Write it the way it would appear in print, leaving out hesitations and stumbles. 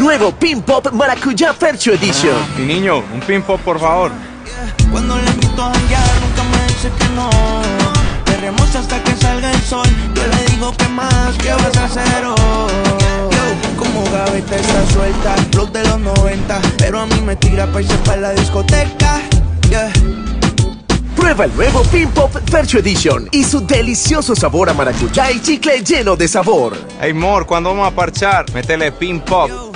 Nuevo Pin Pop Maracuyá Fercho Edition. Mi niño, un Pin Pop, por favor. Cuando le invito a janguear, nunca me dice que no. Queremos hasta que salga el sol. Yo le digo que más, ¿qué vas a hacer hoy? Yo, como gaveta está suelta, flow de los 90. Pero a mí me tira pa' irse pa' la discoteca. Yeah. Prueba el nuevo Pin Pop Fercho Edition y su delicioso sabor a maracuyá y chicle lleno de sabor. Hey, Mor, ¿cuándo vamos a parchar? Métele Pin Pop.